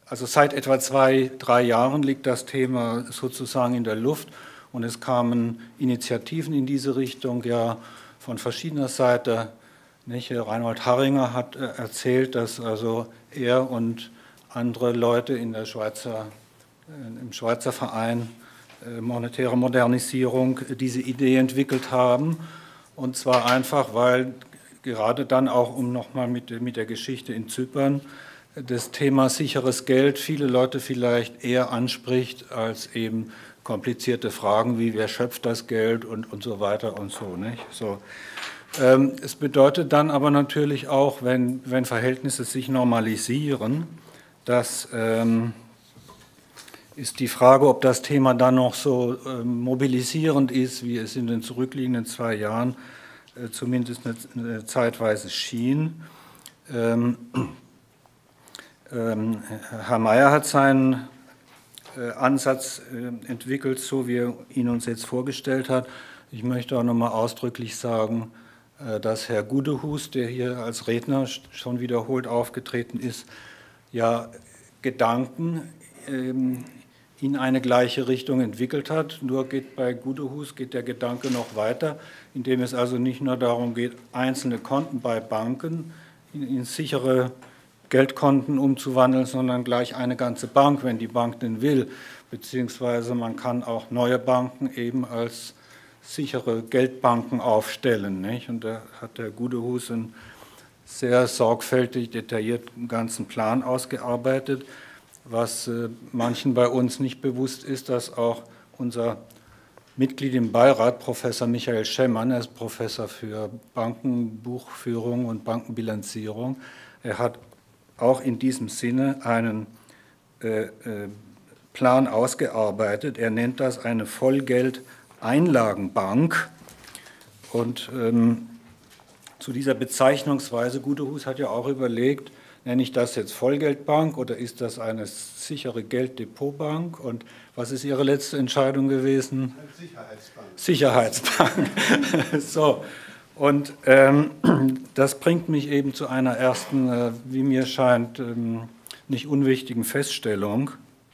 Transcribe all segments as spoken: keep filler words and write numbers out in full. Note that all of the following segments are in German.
also seit etwa zwei, drei Jahren liegt das Thema sozusagen in der Luft und es kamen Initiativen in diese Richtung, ja von verschiedener Seite. Nicht? Reinhold Harringer hat erzählt, dass also er und andere Leute in der Schweizer, im Schweizer Verein Monetäre Modernisierung diese Idee entwickelt haben. Und zwar einfach, weil gerade dann auch, um nochmal mit, mit der Geschichte in Zypern, das Thema sicheres Geld viele Leute vielleicht eher anspricht als eben komplizierte Fragen wie wer schöpft das Geld und, und so weiter und so. Nicht? So. Ähm, es bedeutet dann aber natürlich auch, wenn, wenn Verhältnisse sich normalisieren, dass ähm, ist die Frage, ob das Thema dann noch so ähm, mobilisierend ist, wie es in den zurückliegenden zwei Jahren äh, zumindest eine, eine zeitweise schien. Ähm, ähm, Herr Mayer hat seinen äh, Ansatz äh, entwickelt, so wie er ihn uns jetzt vorgestellt hat. Ich möchte auch nochmal ausdrücklich sagen, äh, dass Herr Gudehus, der hier als Redner schon wiederholt aufgetreten ist, ja Gedanken ähm, in eine gleiche Richtung entwickelt hat. Nur geht bei Gudehus geht der Gedanke noch weiter, indem es also nicht nur darum geht, einzelne Konten bei Banken in, in sichere Geldkonten umzuwandeln, sondern gleich eine ganze Bank, wenn die Bank denn will. Beziehungsweise man kann auch neue Banken eben als sichere Geldbanken aufstellen. Nicht? Und da hat der Gudehus einen sehr sorgfältig, detaillierten ganzen Plan ausgearbeitet. Was äh, manchen bei uns nicht bewusst ist, dass auch unser Mitglied im Beirat, Professor Michael Schemmann, er ist Professor für Bankenbuchführung und Bankenbilanzierung, er hat auch in diesem Sinne einen äh, äh, Plan ausgearbeitet. Er nennt das eine Vollgeldeinlagenbank. Und ähm, zu dieser Bezeichnungsweise, Gudehus hat ja auch überlegt, nenne ich das jetzt Vollgeldbank oder ist das eine sichere Gelddepotbank? Und was ist Ihre letzte Entscheidung gewesen? Sicherheitsbank. Sicherheitsbank. So. Und ähm, das bringt mich eben zu einer ersten, äh, wie mir scheint, ähm, nicht unwichtigen Feststellung.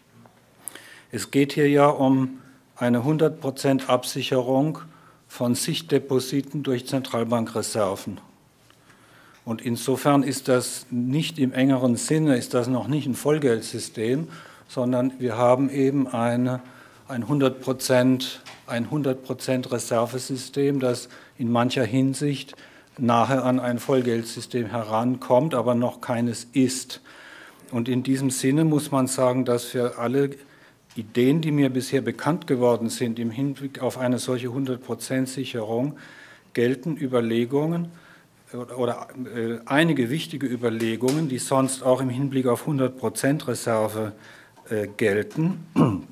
Es geht hier ja um eine hundert Prozent Absicherung von Sichtdepositen durch Zentralbankreserven. Und insofern ist das nicht im engeren Sinne, ist das noch nicht ein Vollgeldsystem, sondern wir haben eben eine, ein hundert Prozent, ein hundert Prozent Reservesystem, das in mancher Hinsicht nahe an ein Vollgeldsystem herankommt, aber noch keines ist. Und in diesem Sinne muss man sagen, dass für alle Ideen, die mir bisher bekannt geworden sind im Hinblick auf eine solche hundert Prozent Sicherung, gelten Überlegungen, oder äh, einige wichtige Überlegungen, die sonst auch im Hinblick auf hundert Prozent Reserve äh, gelten,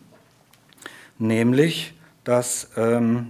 nämlich, dass ähm,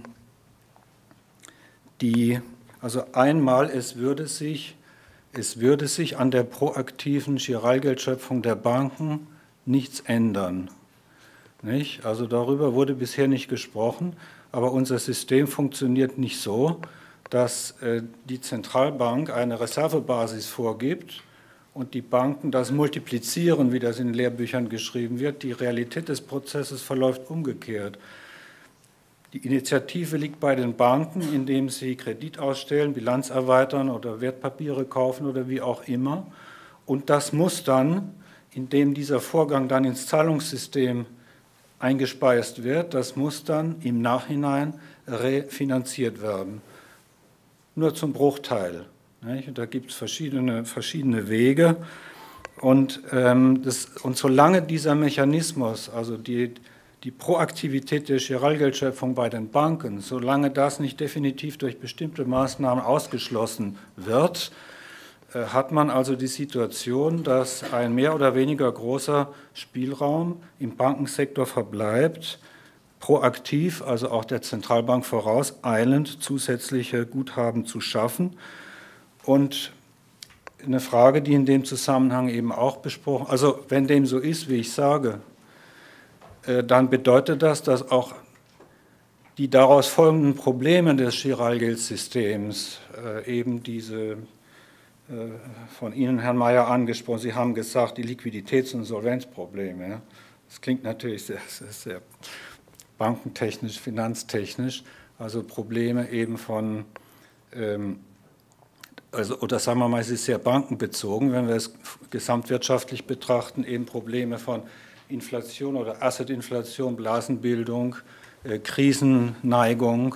die, also einmal, es würde sich, es würde sich an der proaktiven Giralgeldschöpfung der Banken nichts ändern. Nicht? Also darüber wurde bisher nicht gesprochen, aber unser System funktioniert nicht so, dass die Zentralbank eine Reservebasis vorgibt und die Banken das multiplizieren, wie das in Lehrbüchern geschrieben wird. Die Realität des Prozesses verläuft umgekehrt. Die Initiative liegt bei den Banken, indem sie Kredit ausstellen, Bilanz erweitern oder Wertpapiere kaufen oder wie auch immer. Und das muss dann, indem dieser Vorgang dann ins Zahlungssystem eingespeist wird, das muss dann im Nachhinein refinanziert werden. Nur zum Bruchteil. Nicht? Und da gibt es verschiedene, verschiedene Wege. Und, ähm, das, und solange dieser Mechanismus, also die, die Proaktivität der Giralgeldschöpfung bei den Banken, solange das nicht definitiv durch bestimmte Maßnahmen ausgeschlossen wird, äh, hat man also die Situation, dass ein mehr oder weniger großer Spielraum im Bankensektor verbleibt, proaktiv, also auch der Zentralbank vorauseilend, zusätzliche Guthaben zu schaffen. Und eine Frage, die in dem Zusammenhang eben auch besprochen, also wenn dem so ist, wie ich sage, dann bedeutet das, dass auch die daraus folgenden Probleme des Giralgeldsystems, eben diese von Ihnen, Herrn Mayer, angesprochen. Sie haben gesagt, die Liquiditäts- und Solvenzprobleme. Ja. Das klingt natürlich sehr, sehr, sehr bankentechnisch, finanztechnisch, also Probleme eben von, ähm, also, oder sagen wir mal, es ist sehr bankenbezogen, wenn wir es gesamtwirtschaftlich betrachten, eben Probleme von Inflation oder Assetinflation, Blasenbildung, äh, Krisenneigung,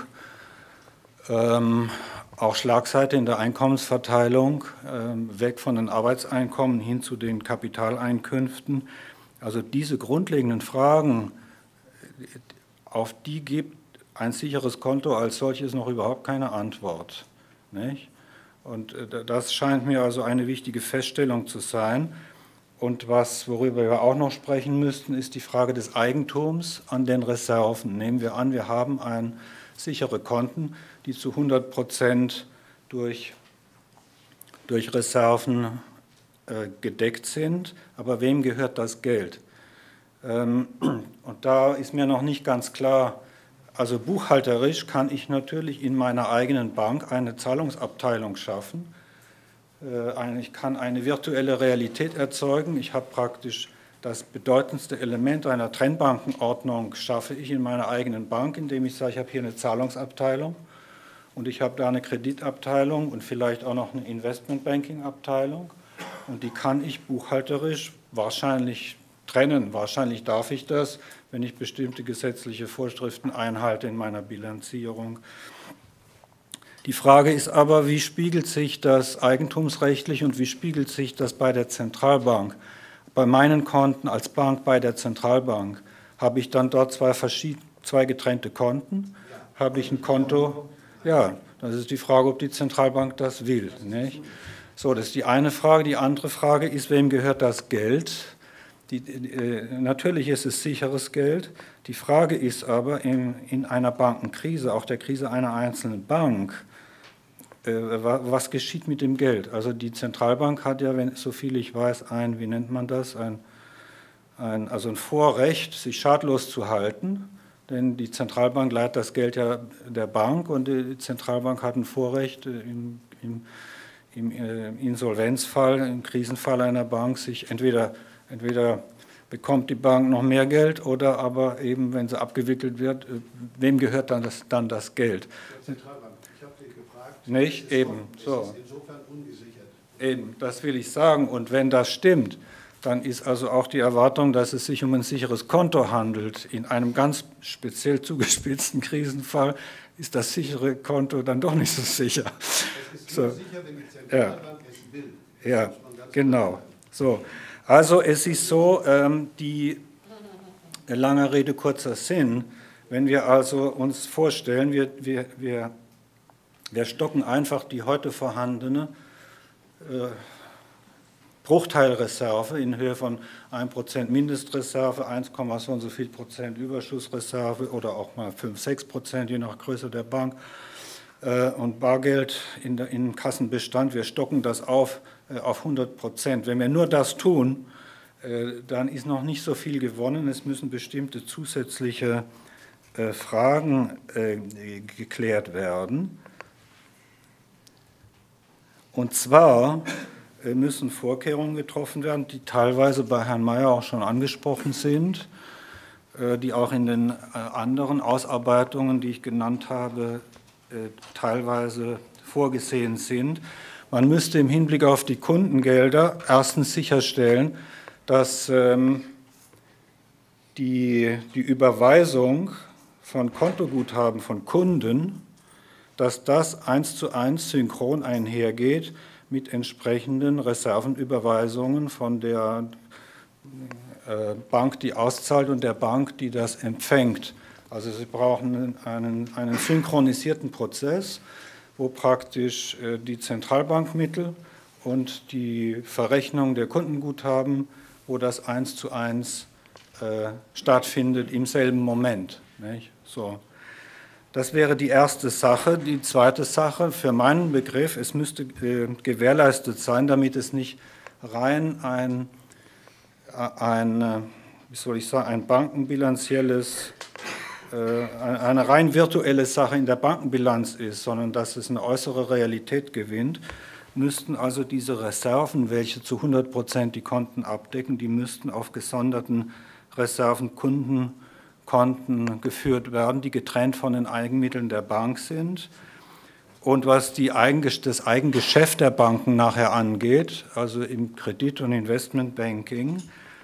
ähm, auch Schlagseite in der Einkommensverteilung, äh, weg von den Arbeitseinkommen hin zu den Kapitaleinkünften. Also diese grundlegenden Fragen, auf die gibt ein sicheres Konto als solches noch überhaupt keine Antwort. Nicht? Und das scheint mir also eine wichtige Feststellung zu sein. Und was, worüber wir auch noch sprechen müssten, ist die Frage des Eigentums an den Reserven. Nehmen wir an, wir haben ein, sichere Konten, die zu hundert Prozent durch, durch Reserven äh, gedeckt sind. Aber wem gehört das Geld? Ähm, und da ist mir noch nicht ganz klar, also buchhalterisch kann ich natürlich in meiner eigenen Bank eine Zahlungsabteilung schaffen. Äh, ich kann eine virtuelle Realität erzeugen. Ich habe praktisch das bedeutendste Element einer Trennbankenordnung schaffe ich in meiner eigenen Bank, indem ich sage, ich habe hier eine Zahlungsabteilung und ich habe da eine Kreditabteilung und vielleicht auch noch eine Investmentbanking-Abteilung und die kann ich buchhalterisch wahrscheinlich trennen. Wahrscheinlich darf ich das, wenn ich bestimmte gesetzliche Vorschriften einhalte in meiner Bilanzierung. Die Frage ist aber, wie spiegelt sich das eigentumsrechtlich und wie spiegelt sich das bei der Zentralbank? Bei meinen Konten als Bank bei der Zentralbank habe ich dann dort zwei, verschied- zwei getrennte Konten. Habe ich ein Konto? Ja, das ist die Frage, ob die Zentralbank das will. Nicht? So, das ist die eine Frage. Die andere Frage ist, wem gehört das Geld? Die, äh, natürlich ist es sicheres Geld. Die Frage ist aber in, in einer Bankenkrise, auch der Krise einer einzelnen Bank, was geschieht mit dem Geld? Also die Zentralbank hat ja, wenn so viel ich weiß, ein, wie nennt man das, ein, ein, also ein Vorrecht, sich schadlos zu halten, denn die Zentralbank leiht das Geld ja der Bank und die Zentralbank hat ein Vorrecht im, im, im Insolvenzfall, im Krisenfall einer Bank, sich entweder, entweder bekommt die Bank noch mehr Geld oder aber eben, wenn sie abgewickelt wird, wem gehört dann das, dann das Geld? Der Zentralbank. Nicht? Eben, so. Es ist insofern ungesichert. Eben, das will ich sagen. Und wenn das stimmt, dann ist also auch die Erwartung, dass es sich um ein sicheres Konto handelt. In einem ganz speziell zugespitzten Krisenfall ist das sichere Konto dann doch nicht so sicher. Es ist so. nur sicher, wenn die Zentralbank ja. es will. Das ja, genau. So. Also es ist so, ähm, die lange Rede, kurzer Sinn, wenn wir also uns vorstellen, wir, wir, wir Wir stocken einfach die heute vorhandene äh, Bruchteilreserve in Höhe von ein Prozent Mindestreserve, eins, so und so viel Prozent Überschussreserve oder auch mal fünf, sechs Prozent, je nach Größe der Bank, äh, und Bargeld in der, im Kassenbestand. Wir stocken das auf, äh, auf hundert Prozent. Wenn wir nur das tun, äh, dann ist noch nicht so viel gewonnen. Es müssen bestimmte zusätzliche äh, Fragen äh, geklärt werden. Und zwar müssen Vorkehrungen getroffen werden, die teilweise bei Herrn Mayer auch schon angesprochen sind, die auch in den anderen Ausarbeitungen, die ich genannt habe, teilweise vorgesehen sind. Man müsste im Hinblick auf die Kundengelder erstens sicherstellen, dass die, die Überweisung von Kontoguthaben von Kunden, dass das eins zu eins synchron einhergeht mit entsprechenden Reservenüberweisungen von der Bank, die auszahlt, und der Bank, die das empfängt. Also Sie brauchen einen, einen synchronisierten Prozess, wo praktisch die Zentralbankmittel und die Verrechnung der Kundenguthaben, wo das eins zu eins äh, stattfindet im selben Moment. Nicht? So. Das wäre die erste Sache. Die zweite Sache, für meinen Begriff, es müsste äh, gewährleistet sein, damit es nicht rein ein, ein, wie soll ich sagen, ein bankenbilanzielles, äh, eine rein virtuelle Sache in der Bankenbilanz ist, sondern dass es eine äußere Realität gewinnt, müssten also diese Reserven, welche zu hundert Prozent die Konten abdecken, die müssten auf gesonderten Reservenkundenkonten geführt werden, die getrennt von den Eigenmitteln der Bank sind. Und was die Eigen, das Eigengeschäft der Banken nachher angeht, also im Kredit- und Investmentbanking,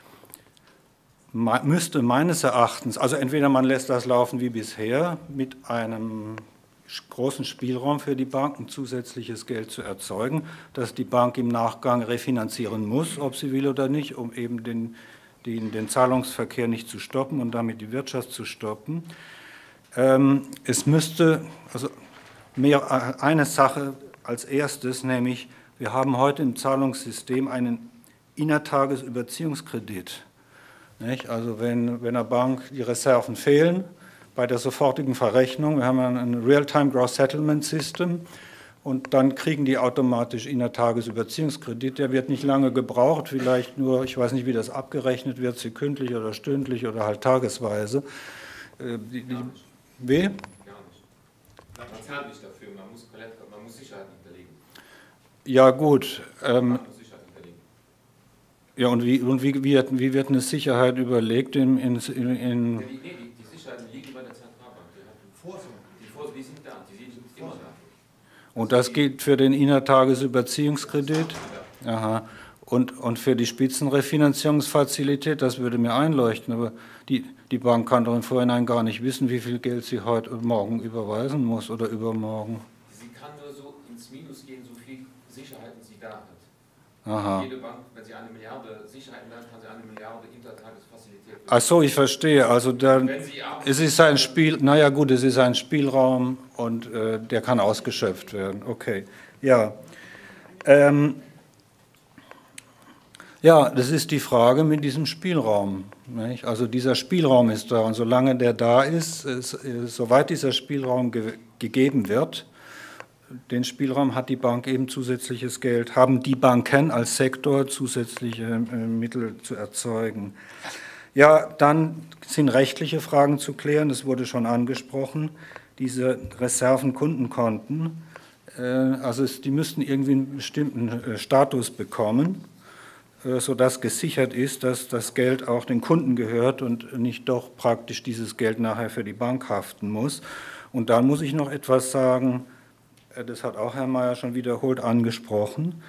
müsste meines Erachtens, also entweder man lässt das laufen wie bisher, mit einem großen Spielraum für die Banken zusätzliches Geld zu erzeugen, das die Bank im Nachgang refinanzieren muss, ob sie will oder nicht, um eben den, den, den Zahlungsverkehr nicht zu stoppen und damit die Wirtschaft zu stoppen. Ähm, es müsste, also mehr, eine Sache als erstes, nämlich wir haben heute im Zahlungssystem einen Innertagesüberziehungskredit. Nicht? Also wenn, wenn der Bank die Reserven fehlen, bei der sofortigen Verrechnung, wir haben ein Real-Time Gross Settlement System und dann kriegen die automatisch Innertagesüberziehungskredit. Der wird nicht lange gebraucht, vielleicht nur, ich weiß nicht, wie das abgerechnet wird, sekündlich oder stündlich oder halt tagesweise. Äh, die, die, wie? Gar nicht. Man zahlt nicht dafür, man muss, man muss Sicherheiten hinterlegen. Ja gut. Ähm, man muss Sicherheiten hinterlegen. Ja, und wie, und wie, wie, wird, wie wird eine Sicherheit überlegt in... in, in ja, die, nee, die, die Sicherheiten liegen bei der Zentralbank. Die, Vorsorge. die, Vorsorge, die sind da, die sind immer da. Und das gilt für den Innertagesüberziehungskredit? Aha. Und, und für die Spitzenrefinanzierungsfazilität, das würde mir einleuchten, aber die, die Bank kann doch im Vorhinein gar nicht wissen, wie viel Geld sie heute und morgen überweisen muss oder übermorgen. Sie kann nur so ins Minus gehen, so viel Sicherheiten sie da hat. Aha. Jede Bank, wenn sie eine Milliarde Sicherheiten hat, kann sie eine Milliarde Intertagesfazilität. Ach so, ich verstehe. Also dann, es ist ein Spiel, naja gut, es ist ein Spielraum und äh, der kann ausgeschöpft werden. Okay, ja. Ähm, ja, das ist die Frage mit diesem Spielraum. Nicht? Also dieser Spielraum ist da und solange der da ist, ist soweit dieser Spielraum ge gegeben wird, den Spielraum hat die Bank eben zusätzliches Geld, haben die Banken als Sektor zusätzliche äh, Mittel zu erzeugen. Ja, dann sind rechtliche Fragen zu klären, das wurde schon angesprochen, diese Reservenkundenkonten, äh, also es, die müssten irgendwie einen bestimmten äh, Status bekommen, äh, sodass gesichert ist, dass das Geld auch den Kunden gehört und nicht doch praktisch dieses Geld nachher für die Bank haften muss. Und dann muss ich noch etwas sagen, das hat auch Herr Mayer schon wiederholt angesprochen,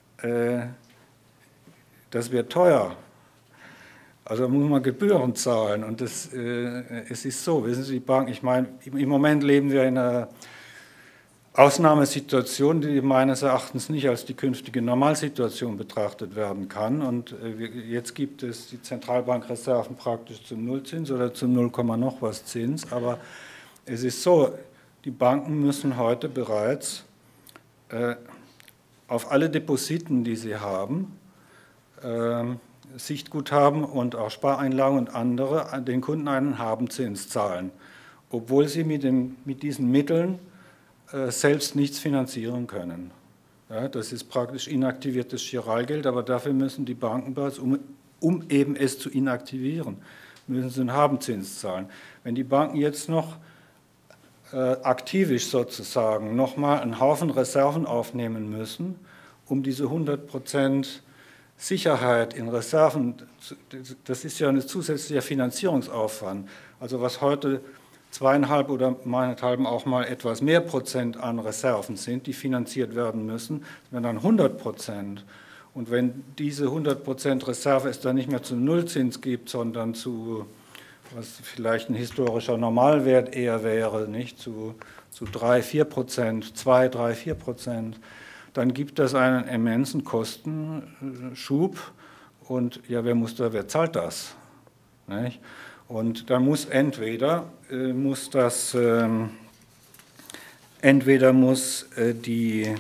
das wird teuer. Also da muss man Gebühren zahlen und das, es ist so, wissen Sie, die Bank, ich meine, im Moment leben wir in einer Ausnahmesituation, die meines Erachtens nicht als die künftige Normalsituation betrachtet werden kann und jetzt gibt es die Zentralbankreserven praktisch zum Nullzins oder zum null, noch was Zins, aber es ist so, die Banken müssen heute bereits äh, auf alle Depositen, die sie haben, äh, Sichtguthaben und auch Spareinlagen und andere, an den Kunden einen Habenzins zahlen, obwohl sie mit, dem, mit diesen Mitteln äh, selbst nichts finanzieren können. Ja, das ist praktisch inaktiviertes Giralgeld, aber dafür müssen die Banken bereits, um, um eben es zu inaktivieren, müssen sie einen Habenzins zahlen. Wenn die Banken jetzt noch aktivisch sozusagen nochmal einen Haufen Reserven aufnehmen müssen, um diese hundert Prozent Sicherheit in Reserven, das ist ja ein zusätzlicher Finanzierungsaufwand, also was heute zweieinhalb oder meinethalben auch mal etwas mehr Prozent an Reserven sind, die finanziert werden müssen, wenn dann hundert Prozent. Und wenn diese hundert Prozent Reserve es dann nicht mehr zum Nullzins gibt, sondern zu was vielleicht ein historischer Normalwert eher wäre, nicht zu, zu drei, vier Prozent, zwei, drei, vier Prozent, dann gibt das einen immensen Kostenschub und ja, wer muss da, wer zahlt das? Nicht? Und da muss entweder äh, muss das äh, entweder muss äh, die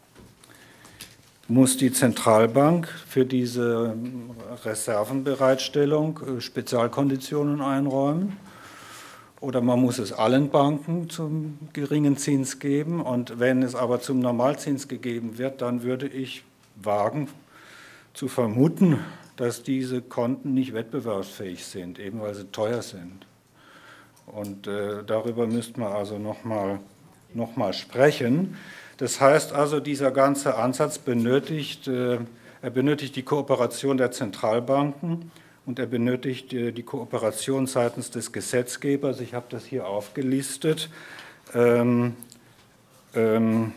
muss die Zentralbank für diese Reservenbereitstellung Spezialkonditionen einräumen oder man muss es allen Banken zum geringen Zins geben und wenn es aber zum Normalzins gegeben wird, dann würde ich wagen zu vermuten, dass diese Konten nicht wettbewerbsfähig sind, eben weil sie teuer sind. Und äh, darüber müsste man also nochmal noch mal sprechen. Das heißt also, dieser ganze Ansatz benötigt, äh, er benötigt die Kooperation der Zentralbanken und er benötigt äh, die Kooperation seitens des Gesetzgebers. Ich habe das hier aufgelistet. Ähm, ähm,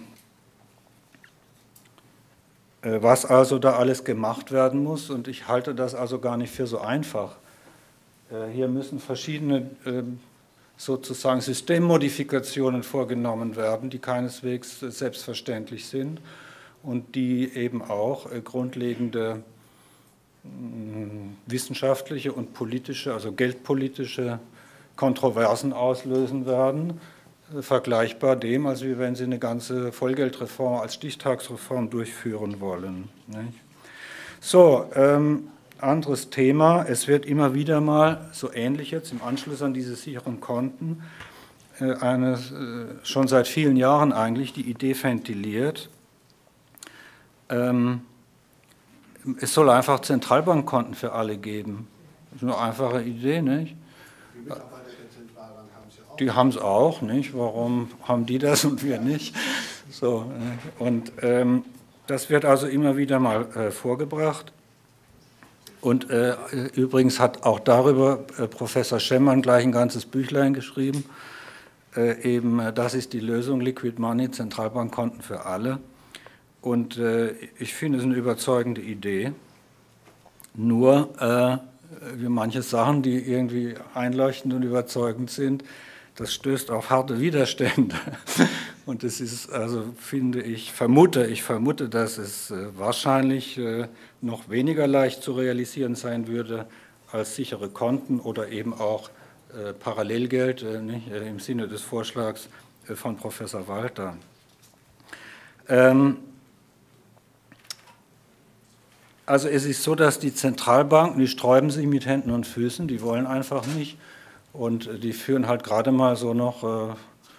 was also da alles gemacht werden muss, und ich halte das also gar nicht für so einfach. Hier müssen verschiedene sozusagen Systemmodifikationen vorgenommen werden, die keineswegs selbstverständlich sind und die eben auch grundlegende wissenschaftliche und politische, also geldpolitische Kontroversen auslösen werden, vergleichbar dem, als wenn Sie eine ganze Vollgeldreform als Stichtagsreform durchführen wollen. Nicht? So, ähm, anderes Thema. Es wird immer wieder mal, so ähnlich jetzt im Anschluss an diese sicheren Konten, äh, eine, äh, schon seit vielen Jahren eigentlich die Idee ventiliert, ähm, es soll einfach Zentralbankkonten für alle geben. Das ist eine einfache Idee, nicht? Die haben es auch, nicht? Warum haben die das und wir nicht? So, und ähm, das wird also immer wieder mal äh, vorgebracht. Und äh, übrigens hat auch darüber äh, Professor Schemmann gleich ein ganzes Büchlein geschrieben. Äh, eben, äh, das ist die Lösung, Liquid Money, Zentralbankkonten für alle. Und äh, ich finde es eine überzeugende Idee. Nur, äh, wie manche Sachen, die irgendwie einleuchtend und überzeugend sind, das stößt auf harte Widerstände. Und es ist, also finde ich, vermute, ich vermute, dass es äh, wahrscheinlich äh, noch weniger leicht zu realisieren sein würde als sichere Konten oder eben auch äh, Parallelgeld, äh, nicht, äh, im Sinne des Vorschlags äh, von Professor Walter. Ähm, also es ist so, dass die Zentralbanken, die sträuben sich mit Händen und Füßen, die wollen einfach nicht. Und die führen halt gerade mal so noch äh,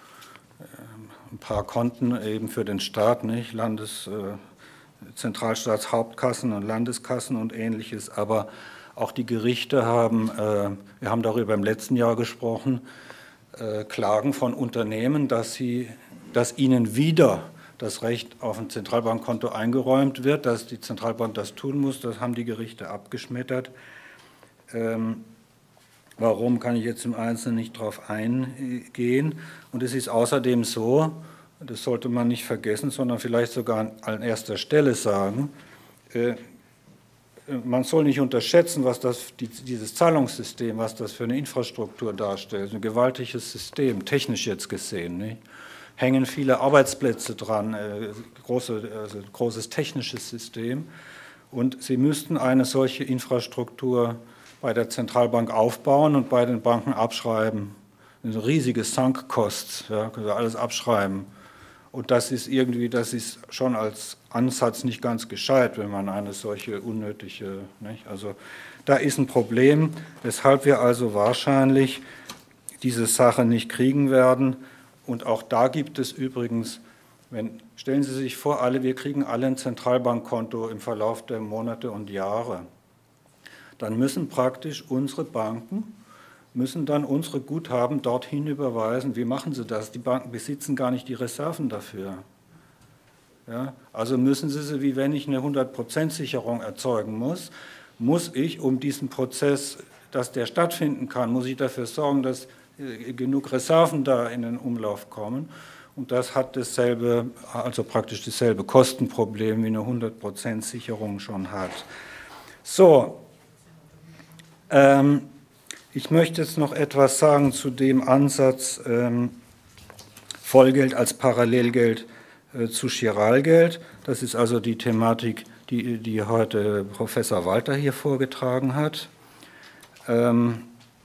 ein paar Konten eben für den Staat, nicht? Landes, äh, Zentralstaatshauptkassen und Landeskassen und Ähnliches. Aber auch die Gerichte haben, äh, wir haben darüber im letzten Jahr gesprochen, äh, Klagen von Unternehmen, dass, sie, dass ihnen wieder das Recht auf ein Zentralbankkonto eingeräumt wird, dass die Zentralbank das tun muss. Das haben die Gerichte abgeschmettert. Ähm, Warum, kann ich jetzt im Einzelnen nicht darauf eingehen. Und es ist außerdem so, das sollte man nicht vergessen, sondern vielleicht sogar an erster Stelle sagen, äh, man soll nicht unterschätzen, was das, dieses Zahlungssystem, was das für eine Infrastruktur darstellt. Ein gewaltiges System, technisch jetzt gesehen. Nicht? Hängen viele Arbeitsplätze dran, äh, große, also großes technisches System. Und Sie müssten eine solche Infrastruktur bei der Zentralbank aufbauen und bei den Banken abschreiben. Das sind riesige Sunk-Costs, ja, können Sie alles abschreiben. Und das ist irgendwie, das ist schon als Ansatz nicht ganz gescheit, wenn man eine solche unnötige, nicht? Also da ist ein Problem, weshalb wir also wahrscheinlich diese Sache nicht kriegen werden. Und auch da gibt es übrigens, wenn, stellen Sie sich vor, alle, wir kriegen alle ein Zentralbankkonto im Verlauf der Monate und Jahre. Dann müssen praktisch unsere Banken, müssen dann unsere Guthaben dorthin überweisen. Wie machen sie das? Die Banken besitzen gar nicht die Reserven dafür. Ja, also müssen sie sie, wie wenn ich eine hundert Prozent Sicherung erzeugen muss, muss ich, um diesen Prozess, dass der stattfinden kann, muss ich dafür sorgen, dass genug Reserven da in den Umlauf kommen. Und das hat dasselbe, also praktisch dasselbe Kostenproblem, wie eine hundert Prozent Sicherung schon hat. So. Ähm, ich möchte jetzt noch etwas sagen zu dem Ansatz ähm, Vollgeld als Parallelgeld äh, zu Chiralgeld. Das ist also die Thematik, die, die heute Professor Walter hier vorgetragen hat. Ähm,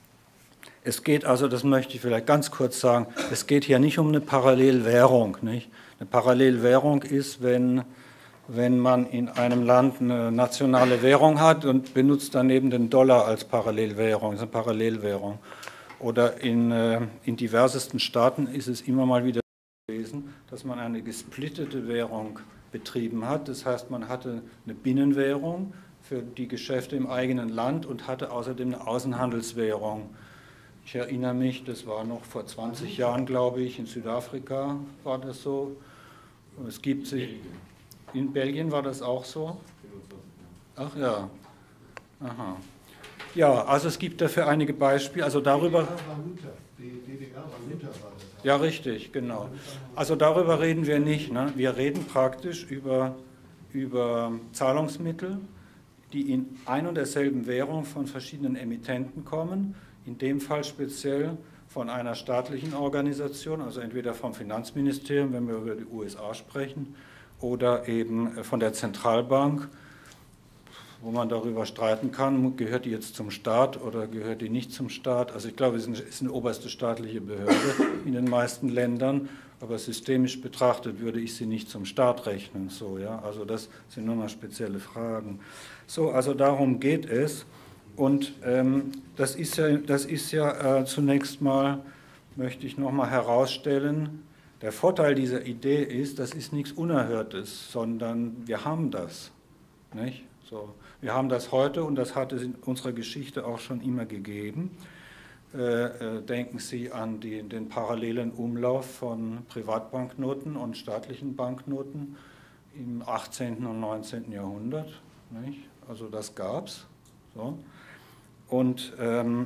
es geht also, das möchte ich vielleicht ganz kurz sagen, es geht hier nicht um eine Parallelwährung. Nicht? Eine Parallelwährung ist, wenn wenn man in einem Land eine nationale Währung hat und benutzt daneben den Dollar als Parallelwährung, das ist eine Parallelwährung. Oder in, in diversesten Staaten ist es immer mal wieder gewesen, dass man eine gesplittete Währung betrieben hat. Das heißt, man hatte eine Binnenwährung für die Geschäfte im eigenen Land und hatte außerdem eine Außenhandelswährung. Ich erinnere mich, das war noch vor zwanzig Jahren, glaube ich, in Südafrika war das so. Es gibt sie. In Belgien war das auch so? Ach ja. Aha. Ja, also es gibt dafür einige Beispiele. Also darüber. Die D D R war Luther, war das. Ja, richtig, genau. Also darüber reden wir nicht. Ne? Wir reden praktisch über, über Zahlungsmittel, die in ein und derselben Währung von verschiedenen Emittenten kommen. In dem Fall speziell von einer staatlichen Organisation, also entweder vom Finanzministerium, wenn wir über die U S A sprechen, oder eben von der Zentralbank, wo man darüber streiten kann, gehört die jetzt zum Staat oder gehört die nicht zum Staat. Also ich glaube, es ist eine oberste staatliche Behörde in den meisten Ländern, aber systemisch betrachtet würde ich sie nicht zum Staat rechnen. So, ja? Also das sind nochmal spezielle Fragen. So, also darum geht es. Und ähm, das ist ja, das ist ja äh, zunächst mal, möchte ich nochmal herausstellen, der Vorteil dieser Idee ist, das ist nichts Unerhörtes, sondern wir haben das. Nicht? So, wir haben das heute und das hat es in unserer Geschichte auch schon immer gegeben. Äh, äh, denken Sie an die, den parallelen Umlauf von Privatbanknoten und staatlichen Banknoten im achtzehnten und neunzehnten Jahrhundert. Nicht? Also das gab es. So. Und ähm,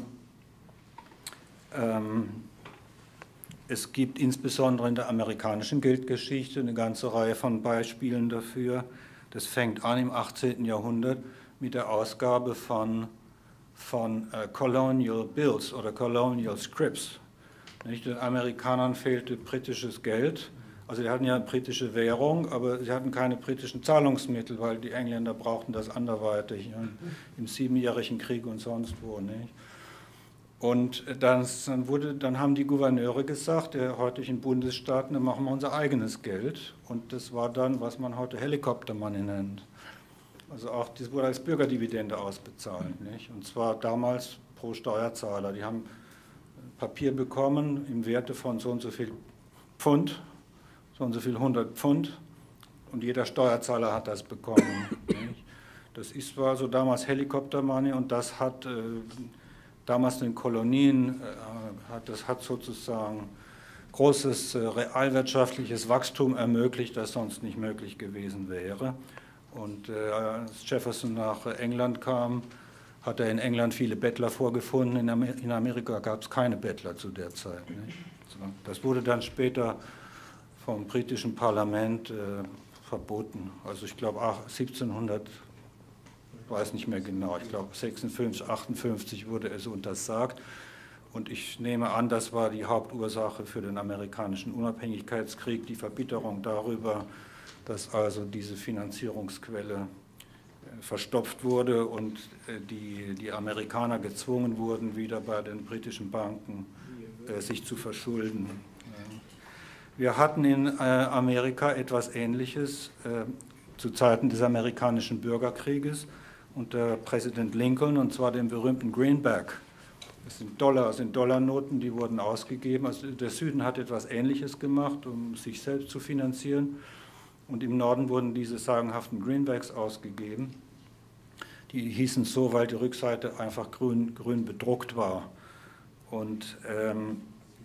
ähm, es gibt insbesondere in der amerikanischen Geldgeschichte eine ganze Reihe von Beispielen dafür. Das fängt an im achtzehnten Jahrhundert mit der Ausgabe von, von äh, Colonial Bills oder Colonial Scripts. Nicht? Den Amerikanern fehlte britisches Geld. Also die hatten ja eine britische Währung, aber sie hatten keine britischen Zahlungsmittel, weil die Engländer brauchten das anderweitig, ja, im Siebenjährigen Krieg und sonst wo. Nicht? Und dann, dann, wurde, dann haben die Gouverneure gesagt, der heutigen Bundesstaaten, dann machen wir unser eigenes Geld. Und das war dann, was man heute Helikoptermoney nennt. Also auch, das wurde als Bürgerdividende ausbezahlt. Nicht? Und zwar damals pro Steuerzahler. Die haben Papier bekommen im Werte von so und so viel Pfund, so und so viel hundert Pfund. Und jeder Steuerzahler hat das bekommen. Nicht? Das ist, war so damals Helikoptermoney und das hat... Äh, damals in den Kolonien, das hat sozusagen großes realwirtschaftliches Wachstum ermöglicht, das sonst nicht möglich gewesen wäre. Und als Jefferson nach England kam, hat er in England viele Bettler vorgefunden. In Amerika gab es keine Bettler zu der Zeit. Das wurde dann später vom britischen Parlament verboten. Also ich glaube siebzehnhundert. Ich weiß nicht mehr genau, ich glaube sechsundfünfzig, achtundfünfzig wurde es untersagt und ich nehme an, das war die Hauptursache für den amerikanischen Unabhängigkeitskrieg, die Verbitterung darüber, dass also diese Finanzierungsquelle verstopft wurde und die, die Amerikaner gezwungen wurden, wieder bei den britischen Banken äh, sich zu verschulden. Wir hatten in äh, Amerika etwas Ähnliches äh, zu Zeiten des amerikanischen Bürgerkrieges unter Präsident Lincoln, und zwar den berühmten Greenback. Das sind Dollar, das sind Dollarnoten, die wurden ausgegeben. Also der Süden hat etwas Ähnliches gemacht, um sich selbst zu finanzieren. Und im Norden wurden diese sagenhaften Greenbacks ausgegeben. Die hießen so, weil die Rückseite einfach grün, grün bedruckt war. Und ähm,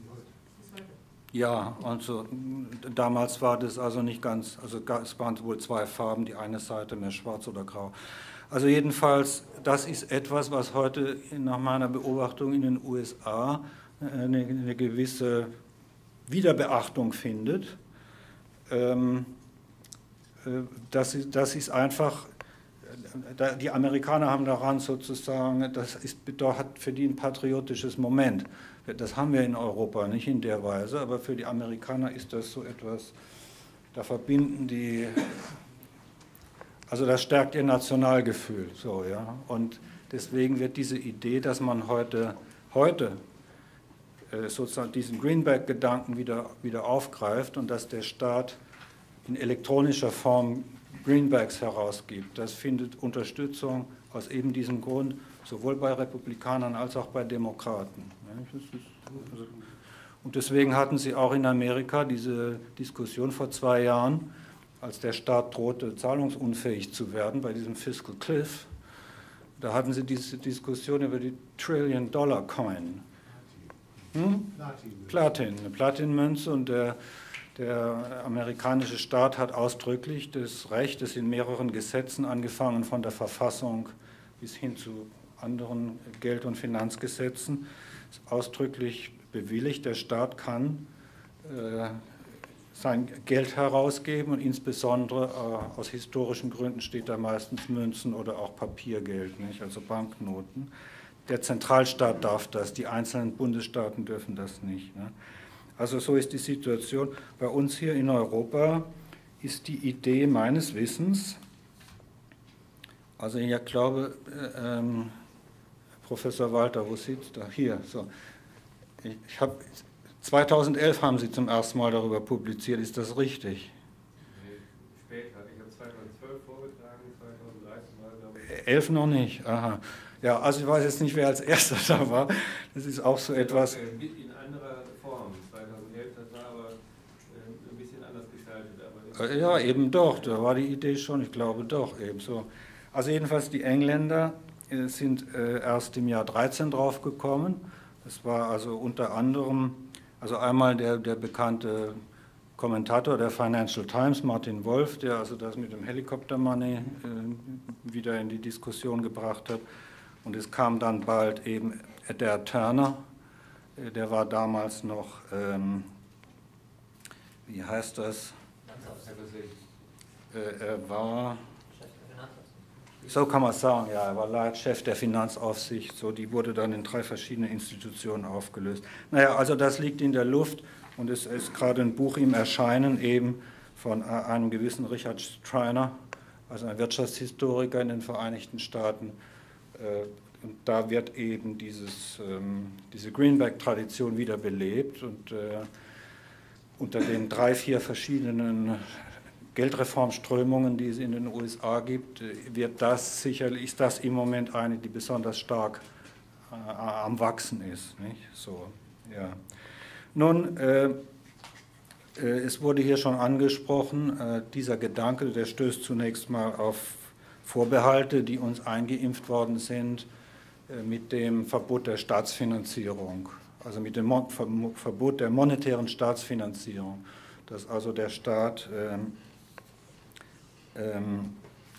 ja, also damals war das also nicht ganz, also es waren wohl zwei Farben, die eine Seite mehr schwarz oder grau. Also jedenfalls, das ist etwas, was heute nach meiner Beobachtung in den U S A eine, eine gewisse Wiederbeachtung findet. Ähm, das, ist, das ist einfach, die Amerikaner haben daran sozusagen, das ist, hat für die ein patriotisches Moment. Das haben wir in Europa nicht in der Weise, aber für die Amerikaner ist das so etwas, da verbinden die, also das stärkt ihr Nationalgefühl. So, ja? Und deswegen wird diese Idee, dass man heute, heute äh, sozusagen diesen Greenback-Gedanken wieder, wieder aufgreift und dass der Staat in elektronischer Form Greenbacks herausgibt, das findet Unterstützung aus eben diesem Grund, sowohl bei Republikanern als auch bei Demokraten. Und deswegen hatten Sie auch in Amerika diese Diskussion vor zwei Jahren, als der Staat drohte, zahlungsunfähig zu werden, bei diesem Fiscal Cliff. Da hatten Sie diese Diskussion über die Trillion-Dollar-Coin. Hm? Platin, eine Platinmünze, und der, Der amerikanische Staat hat ausdrücklich das Recht, das in mehreren Gesetzen, angefangen von der Verfassung bis hin zu anderen Geld- und Finanzgesetzen, ist ausdrücklich bewilligt. Der Staat kann äh, sein Geld herausgeben und insbesondere äh, aus historischen Gründen steht da meistens Münzen oder auch Papiergeld, nicht? Also Banknoten. Der Zentralstaat darf das, die einzelnen Bundesstaaten dürfen das nicht. Ne? Also so ist die Situation. Bei uns hier in Europa ist die Idee meines Wissens, also ich glaube, äh, ähm, Professor Walter, wo sitzt er? Hier, so. Ich, ich habe, zweitausendelf haben Sie zum ersten Mal darüber publiziert, ist das richtig? Nee, später. Ich habe zweitausendzwölf vorgetragen, zweitausenddreizehn war, glaube ich. elf noch nicht, aha. Ja, also ich weiß jetzt nicht, wer als erster da war. Das ist auch so etwas. In anderer Form. zweitausendelf, das war aber ein bisschen anders gestaltet. Aber ja, eben doch, da war die Idee schon, ich glaube doch, eben so. Also jedenfalls die Engländer äh, sind äh, erst im Jahr dreizehn drauf gekommen. Das war also unter anderem, also einmal der, der bekannte Kommentator der Financial Times, Martin Wolf, der also das mit dem Helicopter Money äh, wieder in die Diskussion gebracht hat. Und es kam dann bald eben der Turner, äh, der war damals noch, ähm, wie heißt das? Äh, er war, so kann man sagen, ja, er war Leitchef der Finanzaufsicht, so, die wurde dann in drei verschiedene Institutionen aufgelöst. Naja, also das liegt in der Luft und es ist gerade ein Buch im Erscheinen eben von einem gewissen Richard Striner, also ein Wirtschaftshistoriker in den Vereinigten Staaten. Und da wird eben dieses, diese Greenback-Tradition wieder belebt und unter den drei, vier verschiedenen Geldreformströmungen, die es in den U S A gibt, wird das sicherlich, ist das im Moment eine, die besonders stark äh, am Wachsen ist. Nicht? So, ja. Nun, äh, äh, es wurde hier schon angesprochen, äh, dieser Gedanke, der stößt zunächst mal auf Vorbehalte, die uns eingeimpft worden sind äh, mit dem Verbot der Staatsfinanzierung, also mit dem Mo Verbot der monetären Staatsfinanzierung, dass also der Staat äh, Ähm,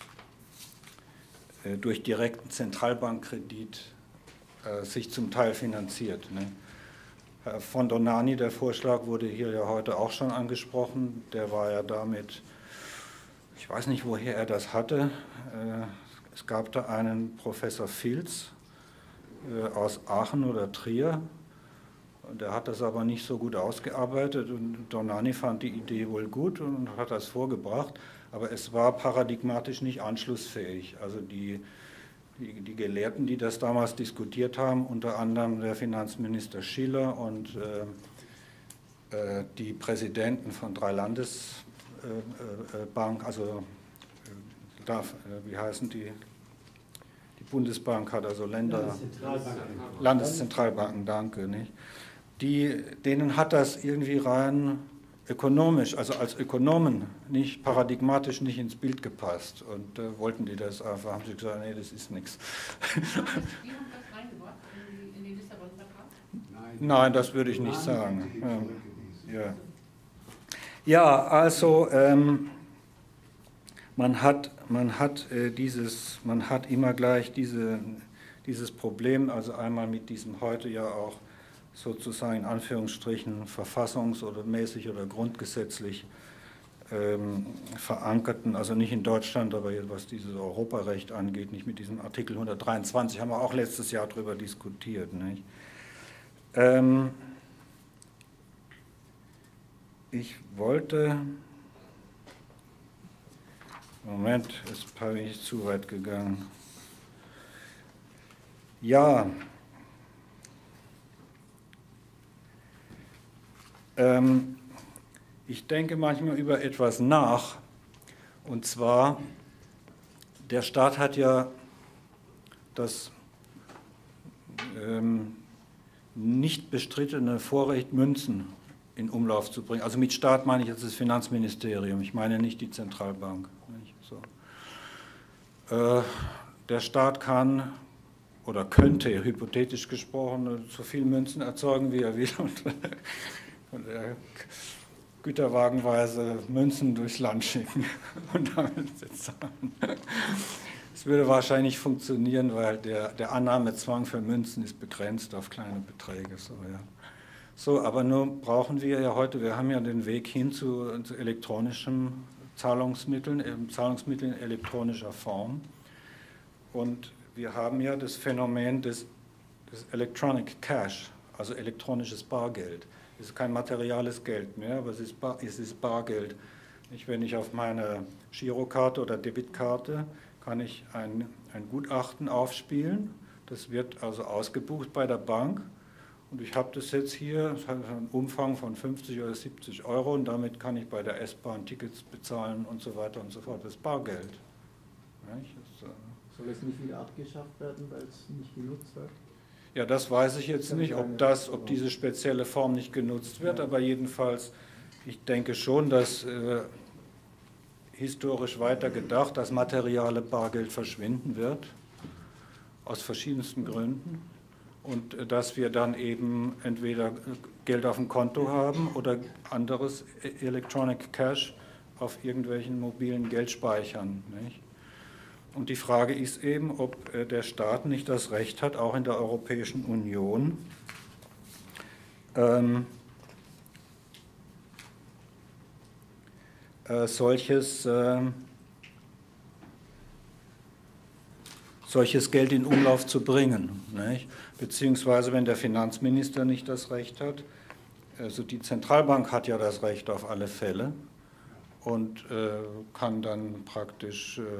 äh, durch direkten Zentralbankkredit äh, sich zum Teil finanziert. Ne? Herr von Donani, der Vorschlag wurde hier ja heute auch schon angesprochen, der war ja damit, ich weiß nicht, woher er das hatte, äh, es gab da einen Professor Filz äh, aus Aachen oder Trier, der hat das aber nicht so gut ausgearbeitet und Donani fand die Idee wohl gut und hat das vorgebracht. Aber es war paradigmatisch nicht anschlussfähig. Also die, die, die Gelehrten, die das damals diskutiert haben, unter anderem der Finanzminister Schiller und äh, äh, die Präsidenten von drei Landesbanken, äh, also äh, darf, äh, wie heißen die? Die Bundesbank hat also Länder, Landeszentralbanken, Landeszentralbanken danke, nicht? Die, denen hat das irgendwie rein ökonomisch, also als Ökonomen, nicht paradigmatisch nicht ins Bild gepasst. Und äh, wollten die das einfach, haben sie gesagt, nee, das ist nichts. Wie haben das reingebracht in den Lissabon-Vertrag? Nein, das würde ich nicht sagen. Ja, ja. ja also ähm, man hat, man hat äh, dieses, man hat immer gleich diese, dieses Problem, also einmal mit diesem heute ja auch sozusagen in Anführungsstrichen verfassungs- oder mäßig oder grundgesetzlich ähm, verankerten, also nicht in Deutschland, aber was dieses Europarecht angeht, nicht mit diesem Artikel hundertdreiundzwanzig, haben wir auch letztes Jahr darüber diskutiert. Nicht? Ähm, ich wollte, Moment, jetzt bin ich zu weit gegangen. Ja, Ähm, ich denke manchmal über etwas nach, und zwar, der Staat hat ja das ähm, nicht bestrittene Vorrecht, Münzen in Umlauf zu bringen. Also mit Staat meine ich jetzt das Finanzministerium, ich meine nicht die Zentralbank. Nicht? So. Äh, der Staat kann oder könnte, hypothetisch gesprochen, so viel Münzen erzeugen, wie er will. Und güterwagenweise Münzen durchs Land schicken und damit bezahlen. Es würde wahrscheinlich funktionieren, weil der, der Annahmezwang für Münzen ist begrenzt auf kleine Beträge. So, ja. So, aber nur brauchen wir ja heute, wir haben ja den Weg hin zu, zu elektronischen Zahlungsmitteln, Zahlungsmitteln in elektronischer Form. Und wir haben ja das Phänomen des, des Electronic Cash, also elektronisches Bargeld. Es ist kein materiales Geld mehr, aber es ist, Bar, es ist Bargeld. Ich, wenn ich auf meine Girokarte oder Debitkarte kann ich ein, ein Gutachten aufspielen. Das wird also ausgebucht bei der Bank. Und ich habe das jetzt hier, das hat einen Umfang von fünfzig oder siebzig Euro und damit kann ich bei der S-Bahn Tickets bezahlen und so weiter und so fort. Das ist Bargeld. Das, äh Soll es nicht wieder abgeschafft werden, weil es nicht genutzt wird? Ja, das weiß ich jetzt nicht, ob, das, ob diese spezielle Form nicht genutzt wird, aber jedenfalls, ich denke schon, dass äh, historisch weiter gedacht, das materiale Bargeld verschwinden wird, aus verschiedensten Gründen, und äh, dass wir dann eben entweder Geld auf dem Konto haben oder anderes Electronic Cash auf irgendwelchen mobilen Geldspeichern, nicht? Und die Frage ist eben, ob der Staat nicht das Recht hat, auch in der Europäischen Union, ähm, äh, solches, äh, solches Geld in Umlauf zu bringen. Nicht? Beziehungsweise, wenn der Finanzminister nicht das Recht hat, also die Zentralbank hat ja das Recht auf alle Fälle und äh, kann dann praktisch... Äh,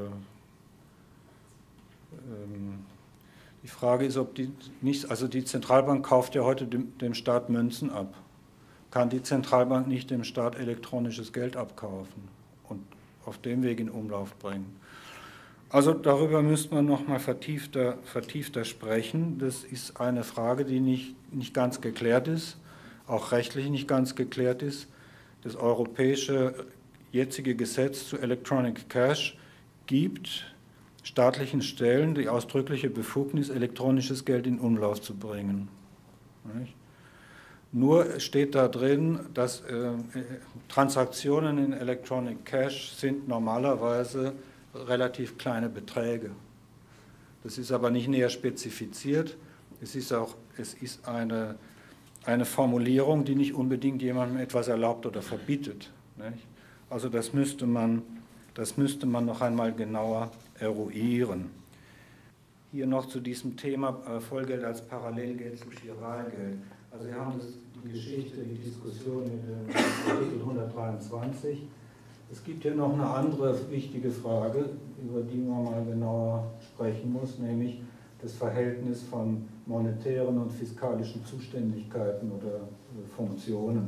Die Frage ist, ob die nicht, also die Zentralbank kauft ja heute dem, dem Staat Münzen ab. Kann die Zentralbank nicht dem Staat elektronisches Geld abkaufen und auf dem Weg in Umlauf bringen? Also darüber müsste man noch mal vertiefter, vertiefter sprechen. Das ist eine Frage, die nicht, nicht ganz geklärt ist, auch rechtlich nicht ganz geklärt ist. Das europäische jetzige Gesetz zu Electronic Cash gibt staatlichen Stellen die ausdrückliche Befugnis, elektronisches Geld in Umlauf zu bringen. Nicht? Nur steht da drin, dass äh, Transaktionen in Electronic Cash sind normalerweise relativ kleine Beträge. Das ist aber nicht näher spezifiziert. Es ist auch es ist eine, eine Formulierung, die nicht unbedingt jemandem etwas erlaubt oder verbietet. Nicht? Also das müsste man, das müsste man noch einmal genauer eruieren. Hier noch zu diesem Thema äh, Vollgeld als Parallelgeld zu Chiralgeld. Also wir haben das, die Geschichte, die Diskussion mit dem Artikel hundertdreiundzwanzig. Es gibt hier noch eine andere wichtige Frage, über die man mal genauer sprechen muss, nämlich das Verhältnis von monetären und fiskalischen Zuständigkeiten oder äh, Funktionen.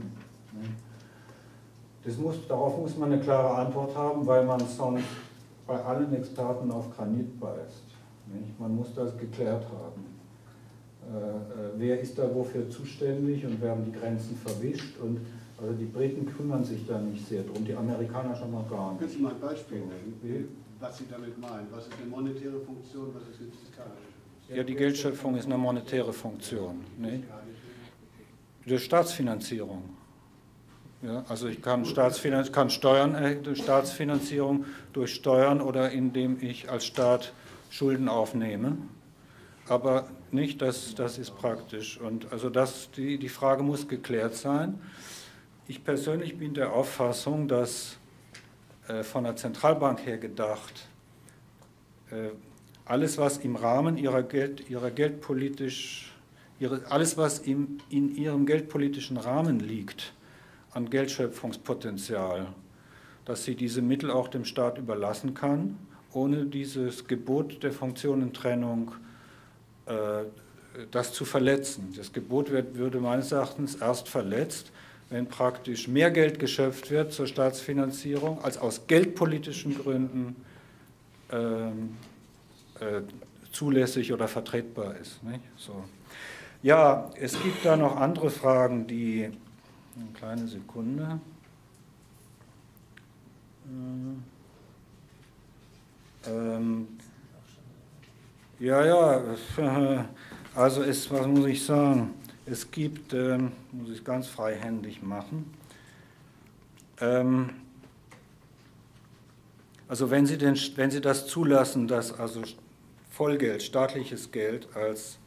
Das muss, darauf muss man eine klare Antwort haben, weil man sonst bei allen Experten auf Granit beißt. Nicht? Man muss das geklärt haben. Äh, äh, wer ist da wofür zuständig und werden die Grenzen verwischt? Und, also die Briten kümmern sich da nicht sehr drum, die Amerikaner schon mal gar nicht. Können Sie mal ein Beispiel nennen, was Sie damit meinen? Was ist eine monetäre Funktion, was ist eine fiskalische? Ja, die Geldschöpfung ist eine monetäre Funktion. Nicht? Die Staatsfinanzierung. Ja, also ich kann, Staatsfinanz kann Steuern, äh, Staatsfinanzierung durch Steuern oder indem ich als Staat Schulden aufnehme, aber nicht, das, das ist praktisch. Und also das, die, die Frage muss geklärt sein. Ich persönlich bin der Auffassung, dass äh, von der Zentralbank her gedacht, äh, alles, was im Rahmen ihrer, Geld, ihrer geldpolitisch, ihre, alles, was im, in ihrem geldpolitischen Rahmen liegt, an Geldschöpfungspotenzial, dass sie diese Mittel auch dem Staat überlassen kann, ohne dieses Gebot der Funktionentrennung äh, das zu verletzen. Das Gebot wird, würde meines Erachtens erst verletzt, wenn praktisch mehr Geld geschöpft wird zur Staatsfinanzierung, als aus geldpolitischen Gründen äh, äh, zulässig oder vertretbar ist. Nicht? So. Ja, es gibt da noch andere Fragen, die... Eine kleine Sekunde. Ähm, ja, ja, also es, was muss ich sagen? Es gibt, ähm, muss ich ganz freihändig machen, Ähm, also wenn Sie, den, wenn Sie das zulassen, dass also Vollgeld, staatliches Geld als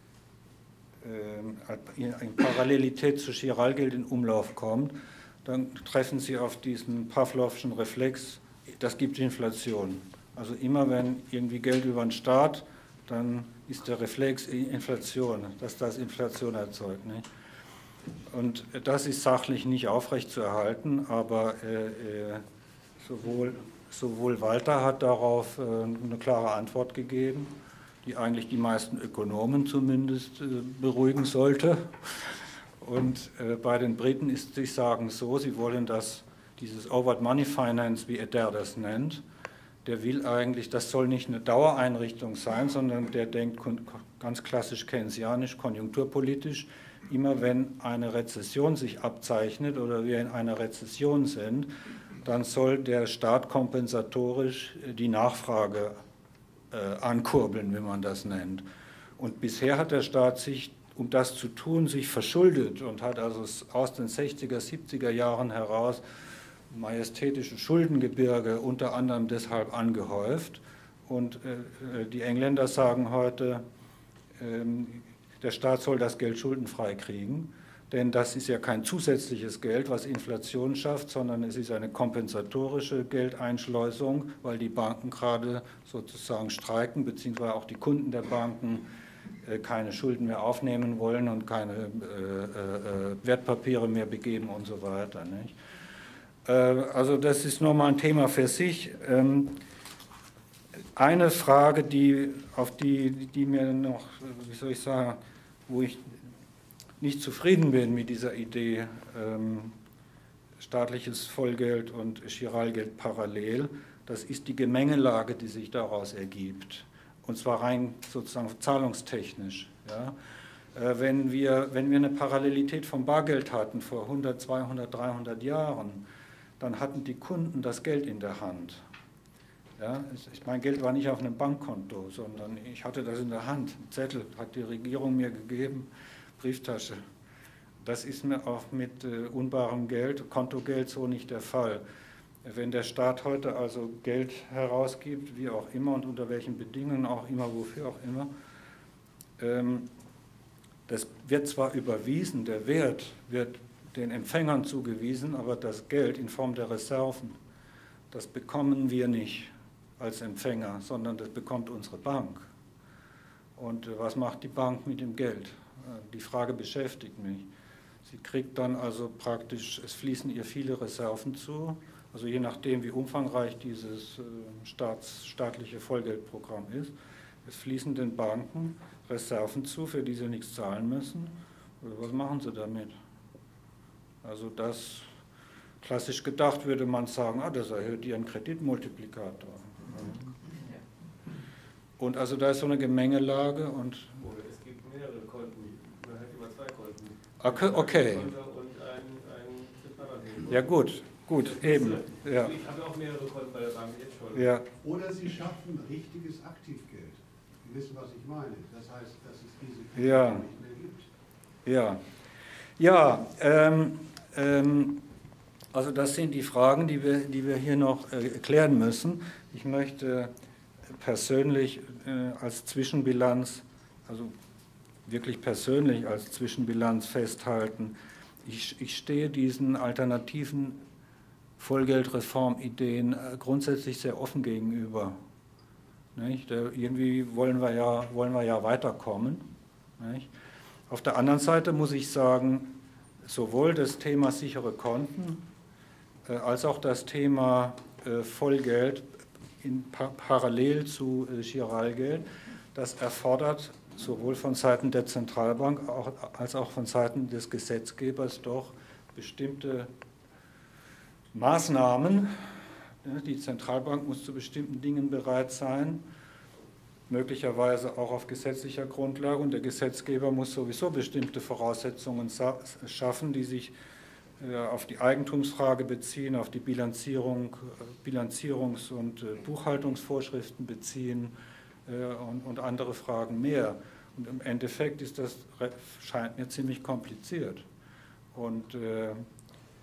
äh, in Parallelität zu Chiralgeld in Umlauf kommt, dann treffen Sie auf diesen Pawlowschen Reflex, das gibt Inflation. Also immer wenn irgendwie Geld über den Staat, dann ist der Reflex Inflation, dass das Inflation erzeugt. Nicht? Und das ist sachlich nicht aufrechtzuerhalten, aber äh, äh, sowohl, sowohl Walter hat darauf äh, eine klare Antwort gegeben, die eigentlich die meisten Ökonomen zumindest äh, beruhigen sollte. Und äh, bei den Briten ist, sie sagen so, sie wollen das, dieses Overt Money Finance, wie Adair das nennt, der will eigentlich, das soll nicht eine Dauereinrichtung sein, sondern der denkt ganz klassisch keynesianisch, konjunkturpolitisch, immer wenn eine Rezession sich abzeichnet oder wir in einer Rezession sind, dann soll der Staat kompensatorisch die Nachfrage äh, ankurbeln, wie man das nennt. Und bisher hat der Staat sich, um das zu tun, sich verschuldet und hat also aus den sechziger, siebziger Jahren heraus majestätische Schuldengebirge unter anderem deshalb angehäuft. Und äh, die Engländer sagen heute, ähm, der Staat soll das Geld schuldenfrei kriegen, denn das ist ja kein zusätzliches Geld, was Inflation schafft, sondern es ist eine kompensatorische Geldeinschleusung, weil die Banken gerade sozusagen streiken, beziehungsweise auch die Kunden der Banken äh, keine Schulden mehr aufnehmen wollen und keine äh, äh, Wertpapiere mehr begeben und so weiter. Nicht? Also das ist nochmal ein Thema für sich. Eine Frage, die, auf die, die mir noch, wie soll ich sagen, wo ich nicht zufrieden bin mit dieser Idee, staatliches Vollgeld und Chiralgeld parallel, das ist die Gemengelage, die sich daraus ergibt. Und zwar rein sozusagen zahlungstechnisch. Ja. Wenn wir, wenn wir eine Parallelität vom Bargeld hatten vor hundert, zweihundert, dreihundert Jahren, dann hatten die Kunden das Geld in der Hand. Ja, mein Geld war nicht auf einem Bankkonto, sondern ich hatte das in der Hand. Ein Zettel hat die Regierung mir gegeben, Brieftasche. Das ist mir auch mit äh, unbarem Geld, Kontogeld so nicht der Fall. Wenn der Staat heute also Geld herausgibt, wie auch immer und unter welchen Bedingungen auch immer, wofür auch immer, ähm, das wird zwar überwiesen, der Wert wird den Empfängern zugewiesen, aber das Geld in Form der Reserven, das bekommen wir nicht als Empfänger, sondern das bekommt unsere Bank. Und was macht die Bank mit dem Geld? Die Frage beschäftigt mich. Sie kriegt dann also praktisch, es fließen ihr viele Reserven zu, also je nachdem, wie umfangreich dieses Staats, staatliche Vollgeldprogramm ist, es fließen den Banken Reserven zu, für die sie nichts zahlen müssen. Oder was machen sie damit? Also das, klassisch gedacht würde man sagen, ah, das erhöht ihren Kreditmultiplikator. Und also da ist so eine Gemengelage und... Es gibt mehrere Konten, man hat immer zwei Konten. Okay. okay. Und ein ja gut, gut, eben. Ja. Ich habe auch mehrere Konten bei der Bank jetzt schon. Ja. Oder Sie schaffen richtiges Aktivgeld. Sie wissen, was ich meine. Das heißt, dass es diese Kredite ja. nicht mehr gibt. Ja, ja ähm, ähm, also das sind die Fragen, die wir, die wir hier noch äh, klären müssen. Ich möchte persönlich äh, als Zwischenbilanz, also wirklich persönlich als Zwischenbilanz festhalten, ich, ich stehe diesen alternativen Vollgeldreformideen äh, grundsätzlich sehr offen gegenüber. Nicht? Da irgendwie wollen wir ja, wollen wir ja weiterkommen. Nicht? Auf der anderen Seite muss ich sagen, sowohl das Thema sichere Konten äh, als auch das Thema äh, Vollgeld in, pa parallel zu äh, Chiralgeld, das erfordert sowohl von Seiten der Zentralbank auch, als auch von Seiten des Gesetzgebers doch bestimmte Maßnahmen. Die Zentralbank muss zu bestimmten Dingen bereit sein, möglicherweise auch auf gesetzlicher Grundlage, und der Gesetzgeber muss sowieso bestimmte Voraussetzungen schaffen, die sich auf die Eigentumsfrage beziehen, auf die Bilanzierung, Bilanzierungs- und Buchhaltungsvorschriften beziehen und, und andere Fragen mehr. Und im Endeffekt ist das, scheint mir ziemlich kompliziert. Und äh,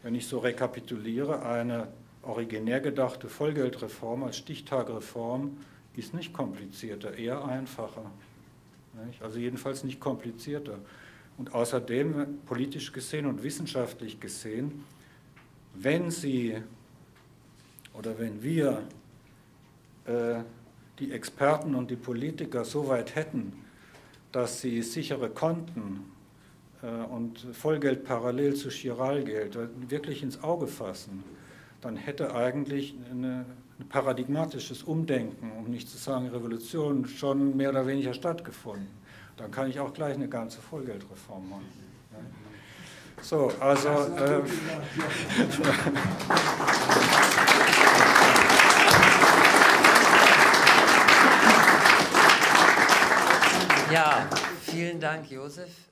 wenn ich so rekapituliere, eine originär gedachte Vollgeldreform als Stichtagreform ist nicht komplizierter, eher einfacher. Nicht? Also jedenfalls nicht komplizierter. Und außerdem, politisch gesehen und wissenschaftlich gesehen, wenn Sie oder wenn wir äh, die Experten und die Politiker so weit hätten, dass sie sichere Konten äh, und Vollgeld parallel zu Chiralgeld wirklich ins Auge fassen, dann hätte eigentlich eine, ein paradigmatisches Umdenken, um nicht zu sagen Revolution, schon mehr oder weniger stattgefunden. Dann kann ich auch gleich eine ganze Vollgeldreform machen. Ja. So, also... Äh, ja, vielen Dank, Josef.